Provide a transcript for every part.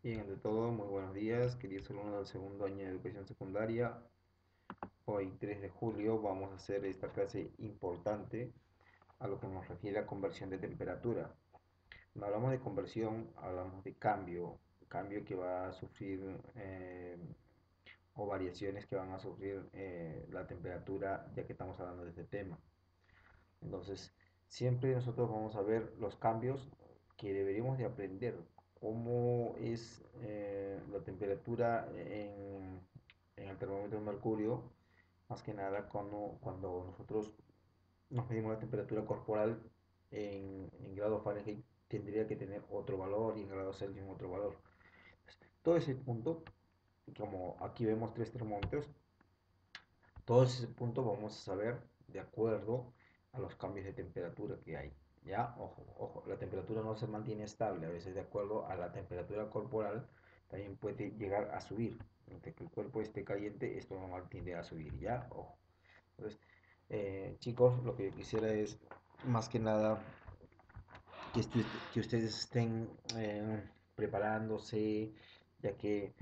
Bien, ante todo, muy buenos días, queridos alumnos del segundo año de educación secundaria. Hoy, 3 de julio, vamos a hacer esta clase importante a lo que nos refiere a conversión de temperatura. Cuando hablamos de conversión, hablamos de cambio que va a sufrir o variaciones que van a sufrir la temperatura, ya que estamos hablando de este tema. Entonces, siempre nosotros vamos a ver los cambios que deberíamos de aprender, cómo es la temperatura en el termómetro de mercurio, más que nada cuando nosotros nos medimos la temperatura corporal en grado Fahrenheit, tendría que tener otro valor y en grado Celsius otro valor. Todo ese punto, como aquí vemos tres termómetros, todo ese punto vamos a saber de acuerdo a los cambios de temperatura que hay. Ya, ojo, ojo, la temperatura no se mantiene estable, a veces de acuerdo a la temperatura corporal también puede llegar a subir. Entre que el cuerpo esté caliente, esto normal tiende a subir, ya, ojo. Entonces, chicos, lo que yo quisiera es más que nada que ustedes estén preparándose, ya que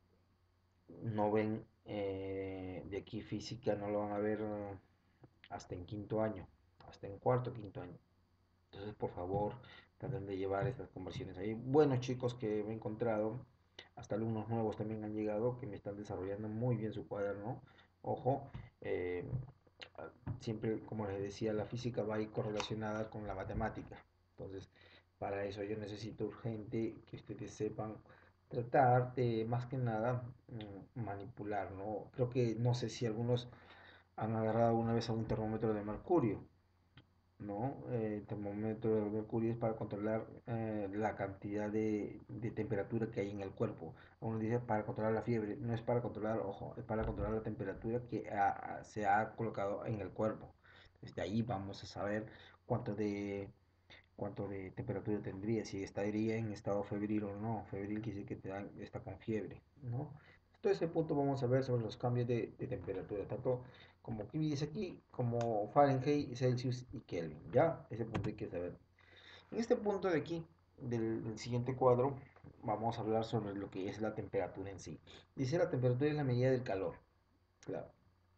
no ven de aquí física, no lo van a ver hasta en quinto año, hasta en cuarto, quinto año. Entonces, por favor, traten de llevar estas conversiones ahí. Buenos chicos que me he encontrado, hasta alumnos nuevos también han llegado, que me están desarrollando muy bien su cuaderno. Ojo, eh, siempre, como les decía, la física va a ir correlacionada con la matemática. Entonces, para eso yo necesito urgente que ustedes sepan tratar de, más que nada, manipular, ¿no? Creo que, no sé si algunos han agarrado una vez a un termómetro de mercurio, ¿no? El termómetro de mercurio es para controlar la cantidad de temperatura que hay en el cuerpo. Uno dice para controlar la fiebre, no es para controlar, ojo, es para controlar la temperatura que se ha colocado en el cuerpo. Desde ahí vamos a saber cuánto de, cuánto de temperatura tendría, si estaría en estado febril o no. Febril quiere decir que está con fiebre, ¿no? Todo ese punto vamos a ver sobre los cambios de temperatura, tanto como aquí dice aquí, como Fahrenheit, Celsius y Kelvin, ¿ya? Ese punto hay que saber. En este punto de aquí, del siguiente cuadro, vamos a hablar sobre lo que es la temperatura en sí. Dice la temperatura es la medida del calor, claro.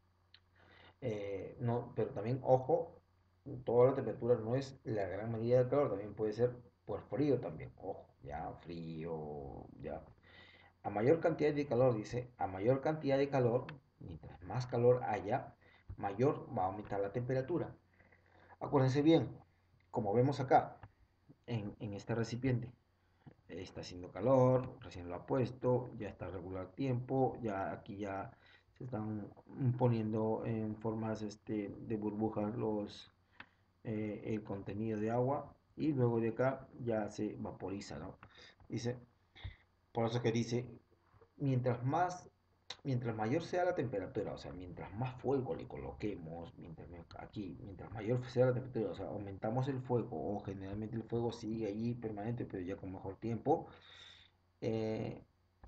No, pero también, ojo, toda la temperatura no es la gran medida del calor, también puede ser por frío también, ojo, ya, frío, ya. A mayor cantidad de calor, dice, a mayor cantidad de calor, mientras más calor haya, mayor va a aumentar la temperatura. Acuérdense bien, como vemos acá, en este recipiente, está haciendo calor, recién lo ha puesto, ya está regular tiempo, ya aquí ya se están poniendo en formas de burbujas el contenido de agua y luego de acá ya se vaporiza, ¿no? Dice, por eso que dice, mientras más, mientras mayor sea la temperatura, o sea, mientras más fuego le coloquemos, mientras mayor sea la temperatura, o sea, aumentamos el fuego, o generalmente el fuego sigue allí permanente, pero ya con mejor tiempo, eh,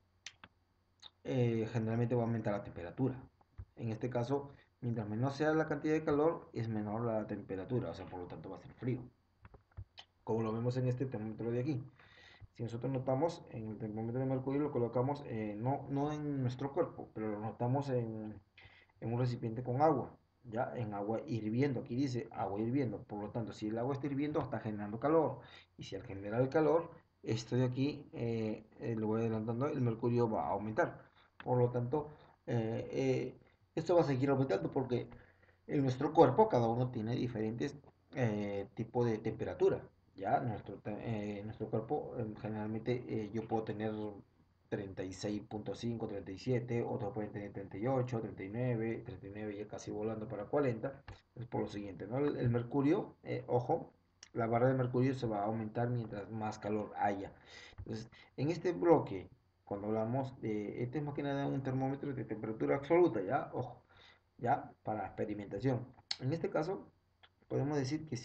generalmente va a aumentar la temperatura. En este caso, mientras menor sea la cantidad de calor, es menor la temperatura, o sea, por lo tanto va a ser frío. Como lo vemos en este termómetro de aquí. Si nosotros notamos en el termómetro de mercurio, lo colocamos no en nuestro cuerpo, pero lo notamos en un recipiente con agua, ya en agua hirviendo. Aquí dice agua hirviendo. Por lo tanto, si el agua está hirviendo, está generando calor. Y si al generar el calor, esto de aquí, lo voy adelantando, el mercurio va a aumentar. Por lo tanto, eh, eh, esto va a seguir aumentando porque en nuestro cuerpo cada uno tiene diferentes tipos de temperatura. Ya, nuestro cuerpo generalmente yo puedo tener 36.5, 37, otros pueden tener 38, 39, 39 ya casi volando para 40. Es por lo siguiente, ¿no? El mercurio, ojo, la barra de mercurio se va a aumentar mientras más calor haya. Entonces, en este bloque, cuando hablamos de, este es más que nada un termómetro de temperatura absoluta, ¿ya? Ojo, ¿ya? Para experimentación. En este caso, podemos decir que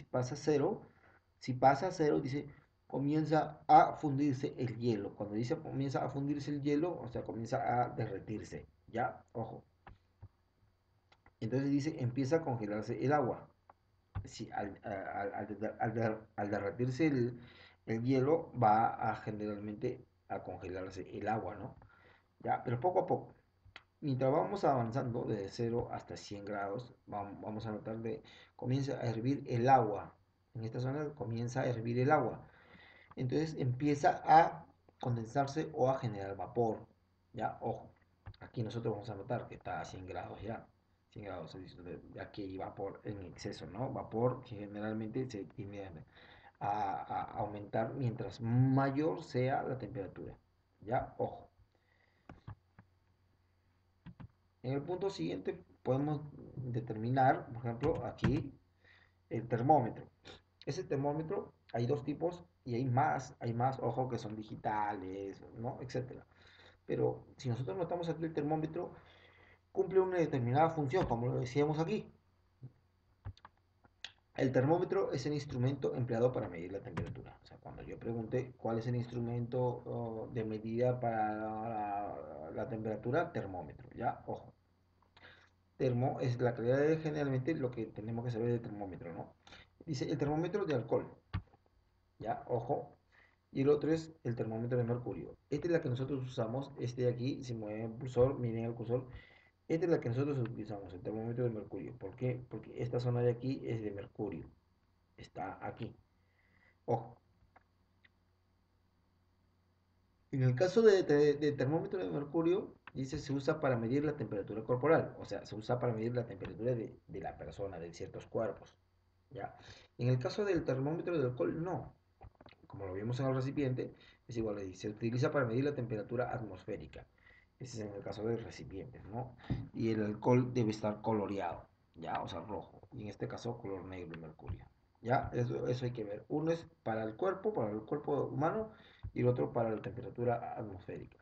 si pasa a cero, dice, comienza a fundirse el hielo. Cuando dice comienza a fundirse el hielo, o sea, comienza a derretirse, ¿ya? Ojo. Entonces dice, empieza a congelarse el agua. Si al derretirse el hielo, va a generalmente a congelarse el agua, ¿no? Ya, pero poco a poco. Mientras vamos avanzando de 0 hasta 100 grados, vamos a notar que comienza a hervir el agua. En esta zona comienza a hervir el agua. Entonces empieza a condensarse o a generar vapor. Ya, ojo. Aquí nosotros vamos a notar que está a 100 grados ya. 100 grados Celsius. Aquí hay vapor en exceso, ¿no? Vapor que generalmente se tiende a aumentar mientras mayor sea la temperatura. Ya, ojo. En el punto siguiente podemos determinar, por ejemplo, aquí el termómetro. Ese termómetro hay dos tipos y hay más, ojo, que son digitales, ¿no? Etcétera. Pero si nosotros notamos aquí el termómetro, cumple una determinada función, como lo decíamos aquí. El termómetro es el instrumento empleado para medir la temperatura. O sea, cuando yo pregunté cuál es el instrumento de medida para la temperatura, termómetro, ¿ya? Ojo. Termo es la calidad de generalmente lo que tenemos que saber del termómetro, ¿no? Dice el termómetro de alcohol, ¿ya? Ojo. Y el otro es el termómetro de mercurio. Esta es la que nosotros usamos. Este de aquí, si mueve el cursor, miren el cursor. Esta es la que nosotros utilizamos, el termómetro de mercurio. ¿Por qué? Porque esta zona de aquí es de mercurio. Está aquí. Ojo. En el caso de termómetro de mercurio, dice se usa para medir la temperatura corporal. O sea, se usa para medir la temperatura de la persona, de ciertos cuerpos. ¿Ya? En el caso del termómetro de alcohol, no. Como lo vimos en el recipiente, es igual, se utiliza para medir la temperatura atmosférica. Ese es en el caso del recipiente, ¿no? Y el alcohol debe estar coloreado, ¿ya? O sea, rojo. Y en este caso, color negro el mercurio. ¿Ya? Eso hay que ver. Uno es para el cuerpo humano, y el otro para la temperatura atmosférica.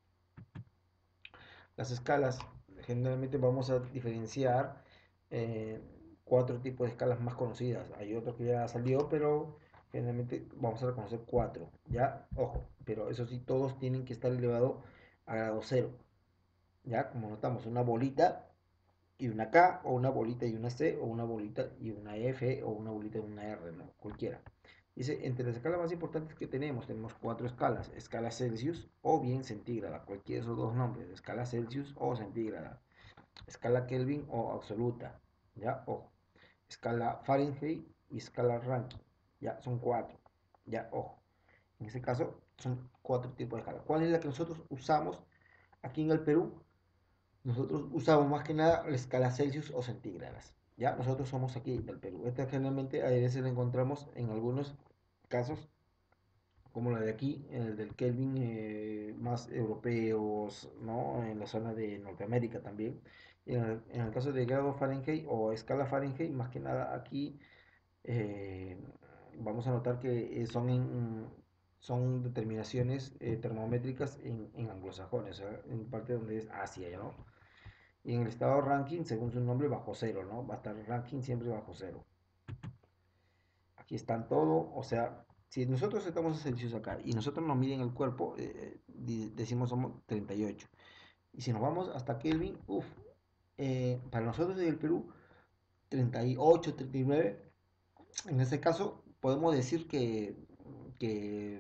Las escalas, generalmente vamos a diferenciar eh, cuatro tipos de escalas más conocidas. Hay otro que ya salió, pero generalmente vamos a reconocer cuatro. Ya, ojo, pero eso sí, todos tienen que estar elevados a grado cero. Ya, como notamos, una bolita y una K, o una bolita y una C, o una bolita y una F, o una bolita y una R, ¿no? Cualquiera. Dice, entre las escalas más importantes que tenemos cuatro escalas: escala Celsius o bien centígrada, cualquiera de esos dos nombres, escala Celsius o centígrada, escala Kelvin o absoluta, ¿ya? Ojo, escala Fahrenheit y escala Rankine, ya, son cuatro, ya, ojo. En este caso, son cuatro tipos de escala. ¿Cuál es la que nosotros usamos aquí en el Perú? Nosotros usamos más que nada la escala Celsius o centígradas. Ya, nosotros somos aquí del Perú. Esta generalmente a veces la encontramos en algunos casos, como la de aquí, el del Kelvin, más europeos, ¿no? En la zona de Norteamérica también. En el caso de grado Fahrenheit o escala Fahrenheit, más que nada aquí, eh, vamos a notar que son determinaciones termométricas en anglosajones, en parte donde es Asia, ¿no? Y en el estado ranking, según su nombre, bajo cero, ¿no? Va a estar ranking siempre bajo cero. Aquí están todo, o sea, si nosotros estamos en Celsius acá y nosotros nos miden el cuerpo, decimos somos 38. Y si nos vamos hasta Kelvin, uff, para nosotros en el Perú, 38, 39. En este caso, podemos decir que,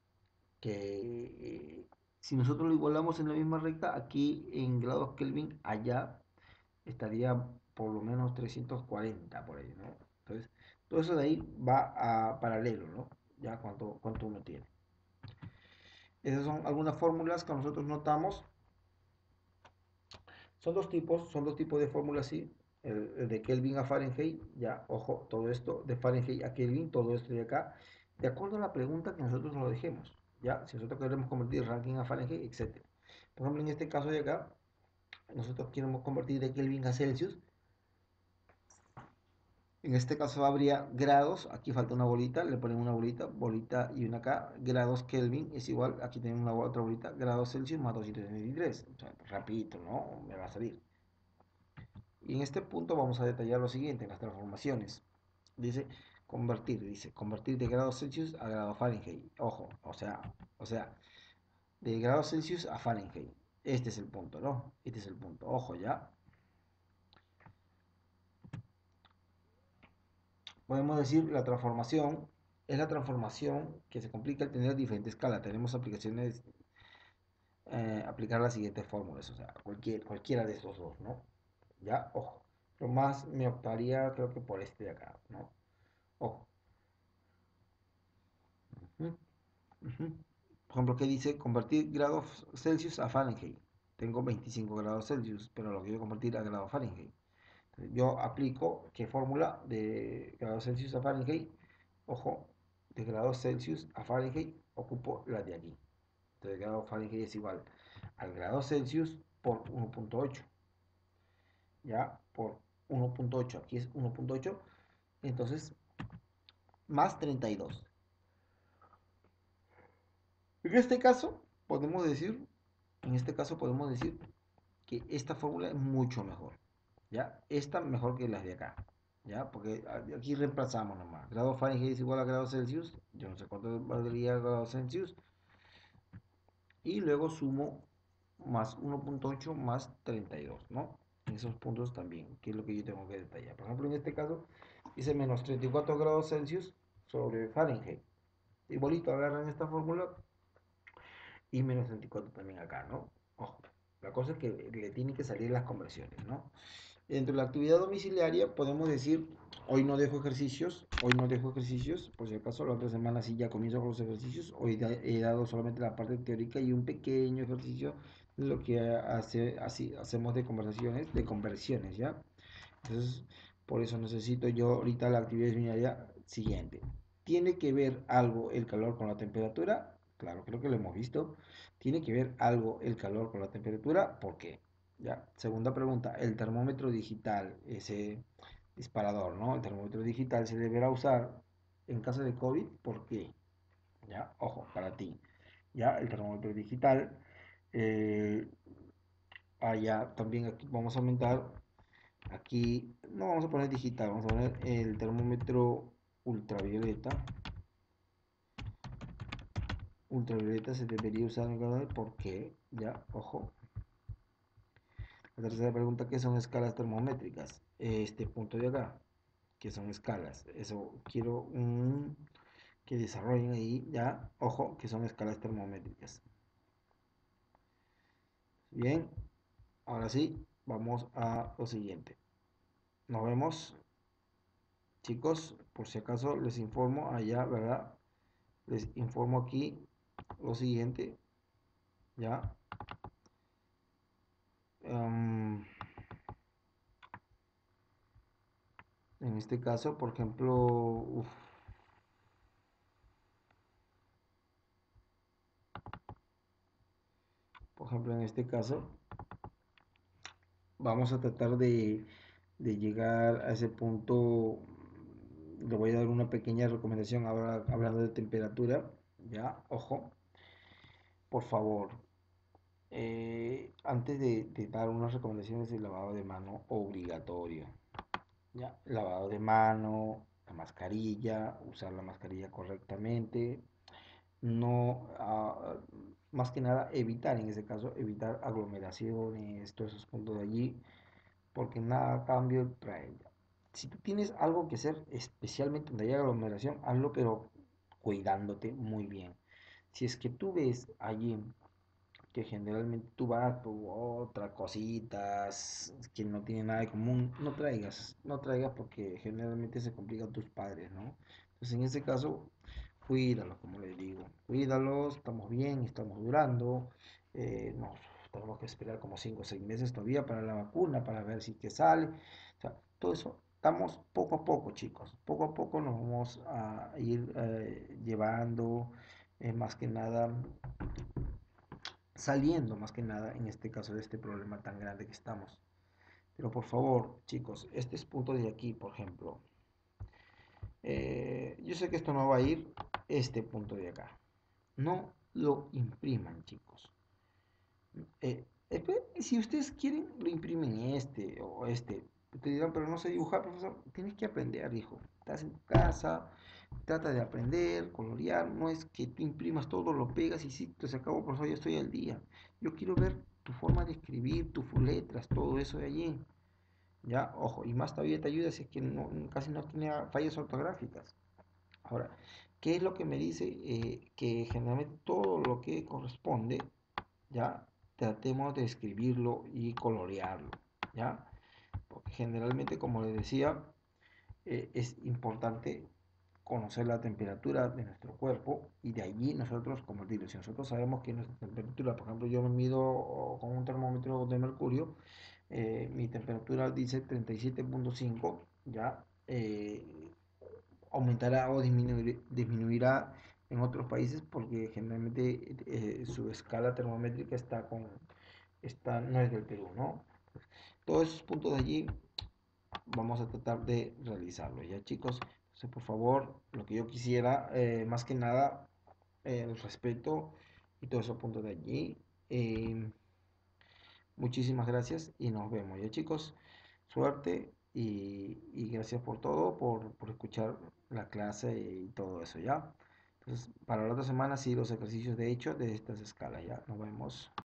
que si nosotros lo igualamos en la misma recta, aquí en grados Kelvin, allá estaría por lo menos 340 por ahí, ¿no? Entonces, todo eso de ahí va a paralelo, ¿no? Ya cuánto uno tiene. Esas son algunas fórmulas que nosotros notamos. Son dos tipos de fórmulas, sí. El de Kelvin a Fahrenheit, ya, ojo, todo esto de Fahrenheit a Kelvin, todo esto de acá, de acuerdo a la pregunta que nosotros lo dejemos, ya, si nosotros queremos convertir ranking a Fahrenheit, etcétera. Por ejemplo, en este caso de acá, nosotros queremos convertir de Kelvin a Celsius. En este caso habría grados, aquí falta una bolita, le ponen una bolita, bolita y una K, grados Kelvin es igual, aquí tenemos una otra bolita, grados Celsius más 223, o sea, rapidito, ¿no? Me va a salir. Y en este punto vamos a detallar lo siguiente, en las transformaciones. Dice convertir de grados Celsius a grados Fahrenheit. Ojo, o sea, de grados Celsius a Fahrenheit. Este es el punto, ¿no? Este es el punto, ojo ya. Podemos decir la transformación es la transformación que se complica al tener diferentes escalas. Tenemos aplicaciones aplicar las siguientes fórmulas, o sea, cualquiera de estos dos, ¿no? Ya, ojo. Lo más me optaría, creo que por este de acá, ¿no? Ojo. Ujú, ujú. Por ejemplo, ¿qué dice? Convertir grados Celsius a Fahrenheit. Tengo 25 grados Celsius, pero lo quiero convertir a grados Fahrenheit. Yo aplico qué fórmula de grados Celsius a Fahrenheit. Ojo, de grados Celsius a Fahrenheit ocupo la de aquí. Entonces, grado Fahrenheit es igual al grado Celsius por 1.8. Ya, por 1.8. Aquí es 1.8. Entonces, más 32. En este caso, podemos decir, en este caso podemos decir que esta fórmula es mucho mejor. ¿Ya? Esta mejor que las de acá. ¿Ya? Porque aquí reemplazamos nomás. Grado Fahrenheit es igual a grado Celsius. Yo no sé cuánto valdría grado Celsius. Y luego sumo más 1.8 más 32, ¿no? En esos puntos también, que es lo que yo tengo que detallar. Por ejemplo, en este caso, dice menos 34 grados Celsius sobre Fahrenheit. Igualito agarran esta fórmula y menos 34 también acá, ¿no? Ojo, la cosa es que le tienen que salir las conversiones, ¿no? Dentro de la actividad domiciliaria podemos decir, hoy no dejo ejercicios, por si acaso la otra semana sí ya comienzo con los ejercicios, hoy he dado solamente la parte teórica y un pequeño ejercicio de lo que así, hacemos de conversaciones, de conversiones, ¿ya? Entonces, por eso necesito yo ahorita la actividad domiciliaria siguiente. ¿Tiene que ver algo el calor con la temperatura? Claro, creo que lo hemos visto. ¿Tiene que ver algo el calor con la temperatura? ¿Por qué? Ya. Segunda pregunta, el termómetro digital, ese disparador, ¿no? El termómetro digital se deberá usar en caso de COVID, ¿por qué? Ya, ojo, para ti. Ya, el termómetro digital. Eh, ya, también aquí vamos a aumentar. Aquí no vamos a poner digital, vamos a poner el termómetro ultravioleta. Ultravioleta se debería usar en el canal, ¿por qué? Ya, ojo. La tercera pregunta, ¿qué son escalas termométricas? Este punto de acá, ¿qué son escalas? Eso quiero que desarrollen ahí, ya, ojo, que son escalas termométricas. Bien, ahora sí, vamos a lo siguiente. Nos vemos, chicos, por si acaso les informo allá, ¿verdad? Les informo aquí lo siguiente, ya. En este caso, por ejemplo, por ejemplo, en este caso, vamos a tratar de llegar a ese punto. Le voy a dar una pequeña recomendación ahora hablando de temperatura, ya, ojo, por favor, antes de dar unas recomendaciones de lavado de mano obligatorio, ya, lavado de mano, la mascarilla, usar la mascarilla correctamente, no, más que nada evitar, en ese caso, evitar aglomeraciones, todos esos puntos de allí, porque nada a cambio trae. Si tú tienes algo que hacer, especialmente donde haya aglomeración, hazlo, pero cuidándote muy bien. Si es que tú ves allí que generalmente tú vas por otras cositas que no tienen nada de común, no traigas porque generalmente se complican tus padres, ¿no? Entonces en ese caso, cuídalos, como les digo, cuídalos, estamos bien, estamos durando, nos tenemos que esperar como 5 o 6 meses todavía para la vacuna, para ver si que sale, o sea, todo eso. Estamos poco a poco, chicos. Poco a poco nos vamos a ir llevando, más que nada, saliendo más que nada en este caso de este problema tan grande que estamos. Pero por favor, chicos, este es punto de aquí, por ejemplo. Yo sé que esto no va a ir, este punto de acá. No lo impriman, chicos. Si ustedes quieren, lo imprimen este o este. Te dirán, pero no sé dibujar, profesor. Tienes que aprender, hijo. Estás en tu casa, trata de aprender, colorear. No es que tú imprimas todo, lo pegas y sí, te se acabó, profesor, ya estoy al día. Yo quiero ver tu forma de escribir, tus letras, todo eso de allí. Ya, ojo, y más todavía te ayuda si es que casi no tiene fallas ortográficas. Ahora, ¿qué es lo que me dice? Que generalmente todo lo que corresponde, ¿ya? Tratemos de escribirlo y colorearlo, ¿ya? Porque generalmente, como les decía, es importante conocer la temperatura de nuestro cuerpo y de allí nosotros, como digo, si nosotros sabemos que nuestra temperatura, por ejemplo, yo me mido con un termómetro de mercurio, mi temperatura dice 37,5, ya aumentará o disminuirá en otros países porque generalmente su escala termométrica no es del Perú, ¿no? Todos esos puntos de allí vamos a tratar de realizarlo, ¿ya, chicos? Entonces, por favor, lo que yo quisiera, más que nada, el respeto y todos esos puntos de allí. Eh, Muchísimas gracias y nos vemos, ¿ya, chicos? Suerte y gracias por todo, por escuchar la clase y todo eso, ¿ya? Entonces, para la otra semana, sí, los ejercicios de hecho de estas escalas, ¿ya? Nos vemos.